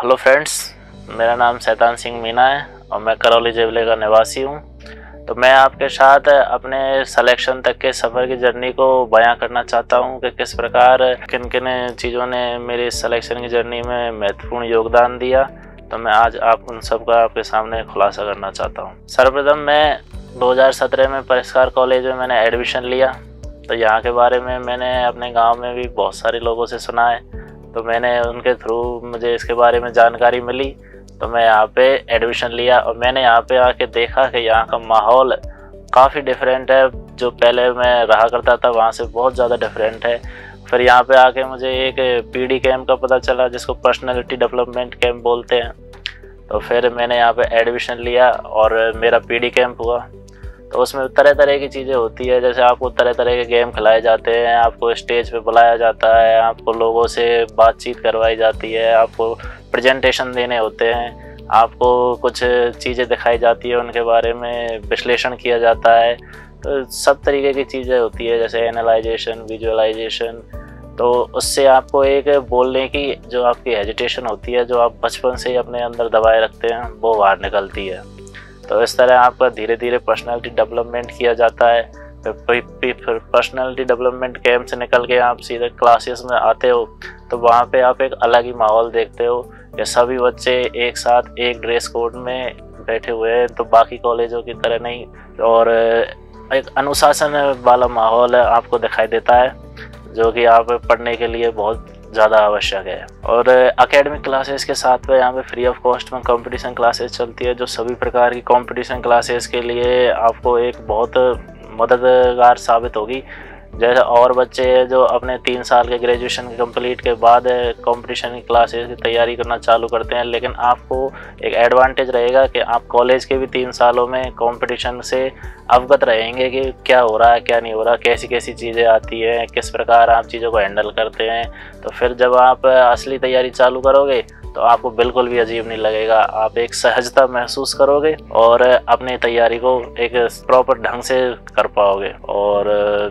Hello friends, मेरा नाम शैतान सिंह मीना है और मैं करौली जिले का निवासी हूँ। तो मैं आपके साथ अपने सिलेक्शन तक के सफ़र की जर्नी को बयां करना चाहता हूँ कि किस प्रकार किन किन चीज़ों ने मेरी सिलेक्शन की जर्नी में महत्वपूर्ण योगदान दिया। तो मैं आज आप उन सब का आपके सामने खुलासा करना चाहता हूँ। सर्वप्रथम मैं 2017 में परिष्कार कॉलेज में मैंने एडमिशन लिया। तो यहाँ के बारे में मैंने अपने गाँव में भी बहुत सारे लोगों से सुना है, तो मैंने उनके थ्रू मुझे इसके बारे में जानकारी मिली। तो मैं यहाँ पे एडमिशन लिया और मैंने यहाँ पे आके देखा कि यहाँ का माहौल काफ़ी डिफरेंट है। जो पहले मैं रहा करता था वहाँ से बहुत ज़्यादा डिफरेंट है। फिर यहाँ पे आके मुझे एक पीडी कैम्प का पता चला, जिसको पर्सनैलिटी डेवलपमेंट कैम्प बोलते हैं। तो फिर मैंने यहाँ पे एडमिशन लिया और मेरा पीडी कैम्प हुआ। तो उसमें तरह तरह की चीज़ें होती है, जैसे आपको तरह तरह के गेम खिलाए जाते हैं, आपको स्टेज पे बुलाया जाता है, आपको लोगों से बातचीत करवाई जाती है, आपको प्रेजेंटेशन देने होते हैं, आपको कुछ चीज़ें दिखाई जाती है, उनके बारे में विश्लेषण किया जाता है। तो सब तरीके की चीज़ें होती है, जैसे एनालाइजेशन, विजुअलाइजेशन। तो उससे आपको एक बोलने की जो आपकी हेजिटेशन होती है, जो आप बचपन से ही अपने अंदर दबाए रखते हैं, वो बाहर निकलती है। तो इस तरह आपका धीरे धीरे पर्सनालिटी डेवलपमेंट किया जाता है। फिर पर्सनालिटी डेवलपमेंट कैंप से निकल के आप सीधे क्लासेस में आते हो, तो वहाँ पे आप एक अलग ही माहौल देखते हो कि सभी बच्चे एक साथ एक ड्रेस कोड में बैठे हुए हैं, तो बाकी कॉलेजों की तरह नहीं, और एक अनुशासन वाला माहौल आपको दिखाई देता है, जो कि आप पढ़ने के लिए बहुत ज़्यादा आवश्यक है। और एकेडमिक क्लासेस के साथ में यहाँ पे फ्री ऑफ कॉस्ट में कंपटीशन क्लासेस चलती है, जो सभी प्रकार की कंपटीशन क्लासेस के लिए आपको एक बहुत मददगार साबित होगी। जैसे और बच्चे जो अपने 3 साल के ग्रेजुएशन कंप्लीट के बाद कंपटीशन की क्लासेस की तैयारी करना चालू करते हैं, लेकिन आपको एक एडवांटेज रहेगा कि आप कॉलेज के भी 3 सालों में कंपटीशन से अवगत रहेंगे कि क्या हो रहा है, क्या नहीं हो रहा, कैसी कैसी चीज़ें आती हैं, किस प्रकार आप चीज़ों को हैंडल करते हैं। तो फिर जब आप असली तैयारी चालू करोगे तो आपको बिल्कुल भी अजीब नहीं लगेगा, आप एक सहजता महसूस करोगे और अपनी तैयारी को एक प्रॉपर ढंग से कर पाओगे। और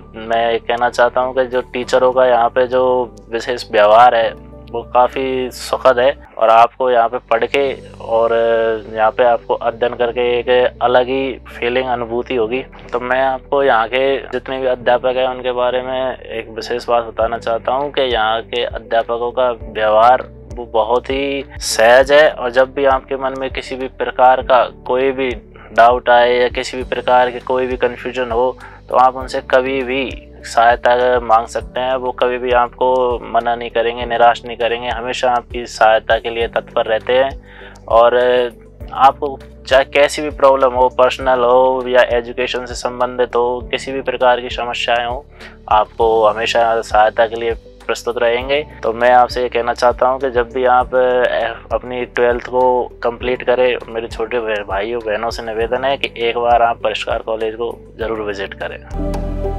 मैं कहना चाहता हूँ कि जो टीचरों का यहाँ पे जो विशेष व्यवहार है वो काफ़ी सुखद है, और आपको यहाँ पे पढ़ के और यहाँ पे आपको अध्ययन करके एक अलग ही फीलिंग अनुभूति होगी। तो मैं आपको यहाँ के जितने भी अध्यापक हैं उनके बारे में एक विशेष बात बताना चाहता हूँ कि यहाँ के अध्यापकों का व्यवहार वो बहुत ही सहज है। और जब भी आपके मन में किसी भी प्रकार का कोई भी डाउट आए या किसी भी प्रकार के कोई भी कन्फ्यूजन हो, तो आप उनसे कभी भी सहायता मांग सकते हैं। वो कभी भी आपको मना नहीं करेंगे, निराश नहीं करेंगे, हमेशा आपकी सहायता के लिए तत्पर रहते हैं। और आपको चाहे कैसी भी प्रॉब्लम हो, पर्सनल हो या एजुकेशन से संबंधित हो, किसी भी प्रकार की समस्याएं हो, आपको हमेशा सहायता के लिए प्रस्तुत रहेंगे। तो मैं आपसे ये कहना चाहता हूँ कि जब भी आप अपनी 12th को कंप्लीट करें, मेरे छोटे भाइयों बहनों से निवेदन है कि एक बार आप परिष्कार कॉलेज को ज़रूर विजिट करें।